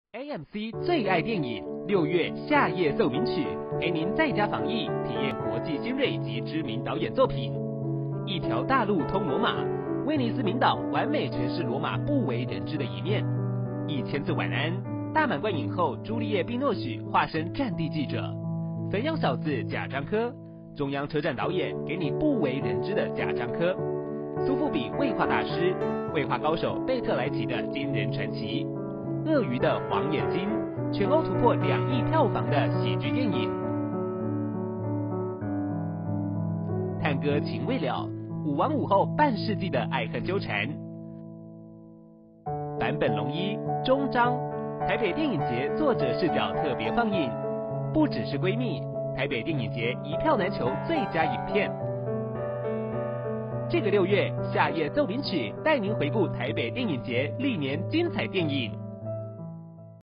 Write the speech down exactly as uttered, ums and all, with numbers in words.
A M C 最爱电影六月夏夜奏鸣曲，陪您在家防疫，体验国际新锐及知名导演作品。一条大路通罗马，威尼斯名导完美诠释罗马不为人知的一面。一千次晚安，大满贯影后朱丽叶·碧诺许化身战地记者。汾阳小子贾樟柯，中央车站导演给你不为人知的贾樟柯。苏富比绘画大师，绘画高手贝特莱奇的惊人传奇。鳄鱼的黄眼睛，全欧突破两亿票房的喜剧电影。探戈情未了，舞王舞后半世纪的爱恨纠缠。坂本龙一、终章，台北电影节作者视角特别放映。不只是闺蜜，台北电影节一票难求最佳影片。这个六月，夏夜奏鸣曲带您回顾台北电影节历年精彩电影。